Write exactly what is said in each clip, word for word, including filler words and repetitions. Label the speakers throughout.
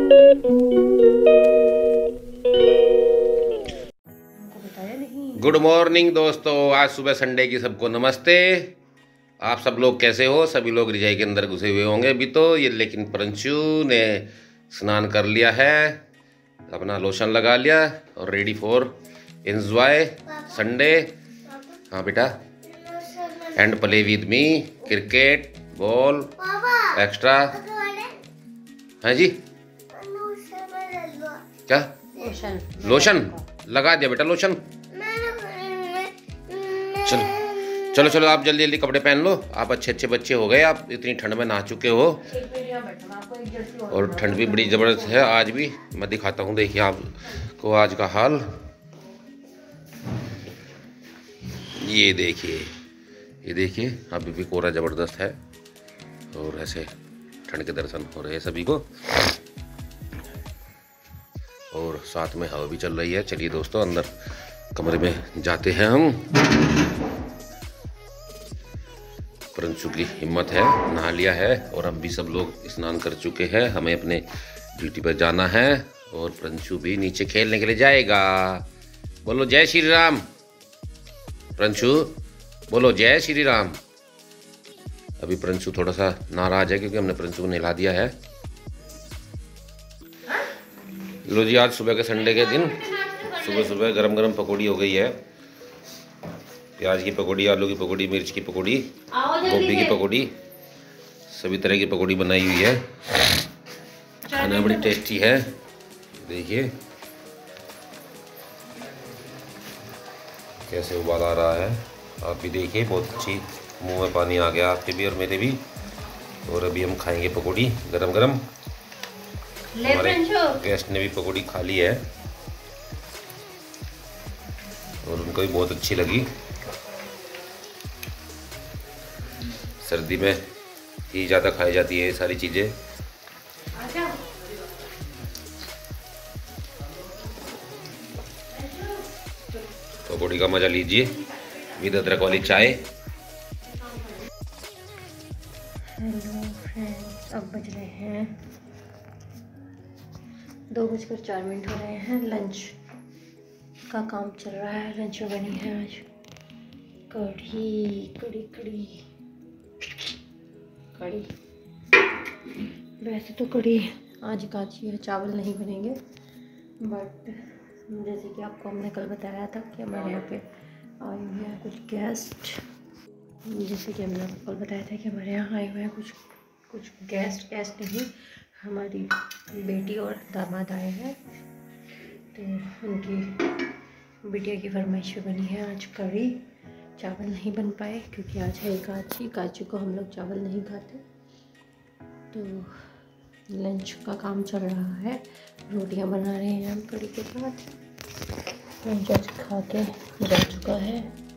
Speaker 1: Good morning दोस्तों, आज सुबह संडे की सबको नमस्ते। आप सब लोग कैसे हो? सभी लोग रिजाई के अंदर घुसे हुए होंगे अभी तो ये, लेकिन परंशु ने स्नान कर लिया है, अपना लोशन लगा लिया और रेडी फॉर एंजॉय संडे। हाँ बेटा, and play with me cricket ball extra. हाँ जी, क्या लोशन लोशन लगा दिया बेटा? लोशन चलो चलो चलो, आप जल्दी जल्दी कपड़े पहन लो। आप अच्छे अच्छे बच्चे हो गए, आप इतनी ठंड में नहा चुके हो और ठंड भी बड़ी ज़बरदस्त है आज भी। मैं दिखाता हूँ, देखिए आपको आज का हाल। ये देखिए, ये देखिए अभी भी कोहरा ज़बरदस्त है और ऐसे ठंड के दर्शन हो रहे हैं सभी को, और साथ में हवा भी चल रही है। चलिए दोस्तों, अंदर कमरे में जाते हैं हम। परंशु की हिम्मत है, नहा लिया है और हम भी सब लोग स्नान कर चुके हैं। हमें अपने ड्यूटी पर जाना है और परंशु भी नीचे खेलने के लिए जाएगा। बोलो जय श्री राम। परंशु बोलो जय श्री राम। अभी परंशु थोड़ा सा नाराज है क्योंकि हमने परंशु को नहला दिया है। लो जी, आज सुबह के संडे के दिन सुबह सुबह गरम गरम पकौड़ी हो गई है। प्याज की पकौड़ी, आलू की पकौड़ी, मिर्च की पकौड़ी, गोभी की पकौड़ी, सभी तरह की पकौड़ी बनाई हुई है। खाना बड़ी टेस्टी है। देखिए कैसे उबाल आ रहा है, आप भी देखिए। बहुत अच्छी, मुंह में पानी आ गया आपके भी और मेरे भी। और अभी हम खाएंगे पकौड़ी गरम गरम। हमारे गेस्ट ने भी पकौड़ी खा ली है और उनको भी बहुत अच्छी लगी। सर्दी में ही ज़्यादा खाई जाती है ये सारी चीज़ें। पकौड़ी का मज़ा लीजिए विद अदरक वाली चाय।
Speaker 2: हेलो फ्रेंड्स, अब बज रहे हैं दो बजकर चार मिनट हो रहे हैं। लंच का काम चल रहा है। लंच में बनी है आज कढ़ी कढ़ी कढ़ी कढ़ी। वैसे तो कढ़ी आज काची है, चावल नहीं बनेंगे, बट जैसे कि आपको हमने कल बताया था कि हमारे यहाँ पे आए हुए हैं कुछ गेस्ट। जैसे कि हमने आपको कल बताया था कि हमारे यहाँ आए हुए हैं कुछ कुछ गेस्ट गेस्ट नहीं, हमारी बेटी और दामाद आए हैं। तो उनकी बिटिया की फरमाइश पे बनी है आज कढ़ी। चावल नहीं बन पाए क्योंकि आज है काची। काची को हम लोग चावल नहीं खाते। तो लंच का काम चल रहा है, रोटियां बना रहे हैं हम कढ़ी के साथ। लंच आज खा के जा चुका है।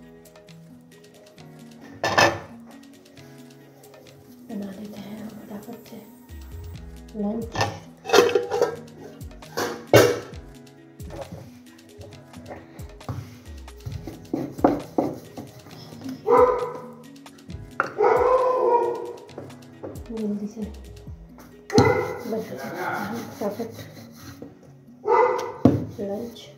Speaker 2: बना लेते हैं फटाफट से लंच। जल्दी से बना सकते हैं फटाफट लंच।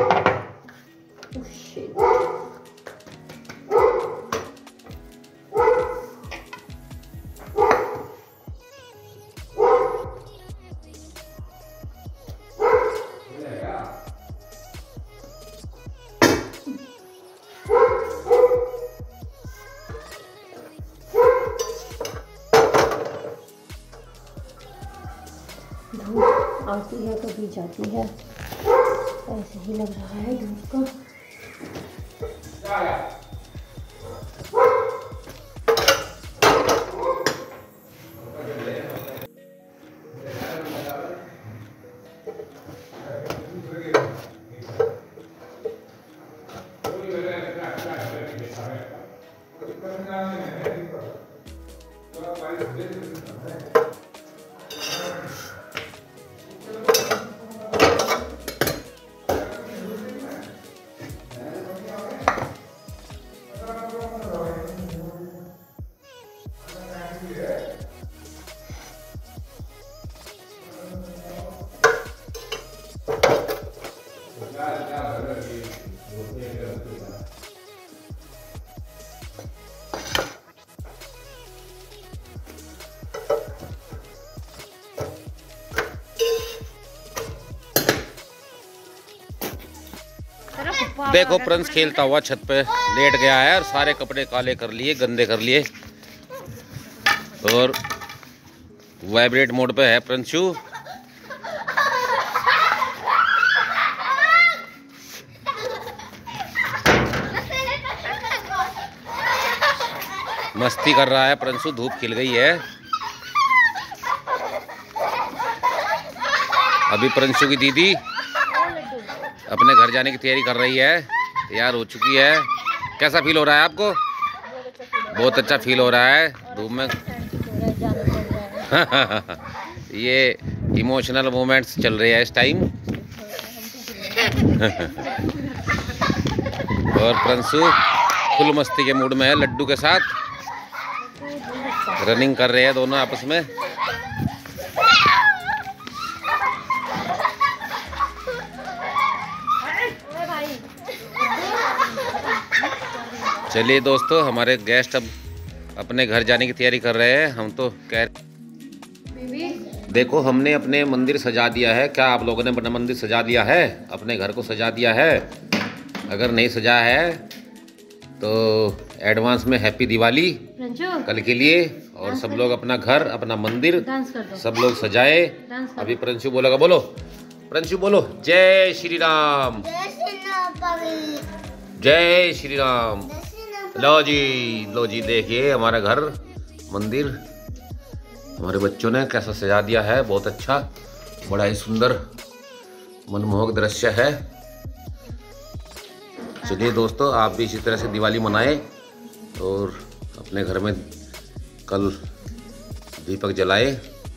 Speaker 2: धूप आती है कभी जाती है, ऐसे ही लग रहा है धूप का।
Speaker 1: देखो प्रिंस खेलता हुआ छत पे लेट गया है और सारे कपड़े काले कर लिए, गंदे कर लिए और वाइब्रेट मोड पे है प्रिंसू। मस्ती कर रहा है प्रिंसू, धूप खिल गई है। अभी प्रिंसू की दीदी अपने घर जाने की तैयारी कर रही है, तैयार हो चुकी है। कैसा फील हो रहा है आपको? बहुत अच्छा फील हो रहा है धूप में। ये इमोशनल मोमेंट्स चल रहे हैं इस टाइम। और प्रिंसू फुल मस्ती के मूड में है, लड्डू के साथ रनिंग कर रहे हैं दोनों आपस में। चलिए दोस्तों, हमारे गेस्ट अब अपने घर जाने की तैयारी कर रहे हैं। हम तो कह देखो हमने अपने मंदिर सजा दिया है। क्या आप लोगों ने अपना मंदिर सजा दिया है? अपने घर को सजा दिया है? अगर नहीं सजा है तो एडवांस में हैप्पी दिवाली कल के लिए। और सब लोग अपना घर, अपना मंदिर सब लोग सजाए। अभी प्रिंसू बोलेगा, बोलो प्रिंसू बोलो, जय श्री राम, जय श्री राम। लो जी, लो जी, देखिए हमारा घर मंदिर हमारे बच्चों ने कैसा सजा दिया है। बहुत अच्छा, बड़ा ही सुंदर मनमोहक दृश्य है। चलिए दोस्तों, आप भी इसी तरह से दिवाली मनाएं और अपने घर में कल दीपक जलाएं।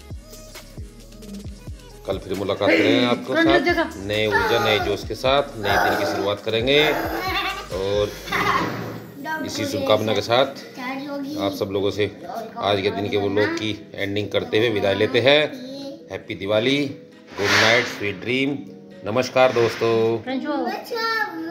Speaker 1: कल फिर मुलाकात करेंगे आपको साथ नए ऊर्जा, नए जोश के साथ नए दिन की शुरुआत करेंगे। और इसी शुभकामना के साथ आप सब लोगों से आज के दिन के वो लोग की एंडिंग करते हुए विदाई लेते हैं। Happy Diwali, good night, sweet dream. नमस्कार दोस्तों।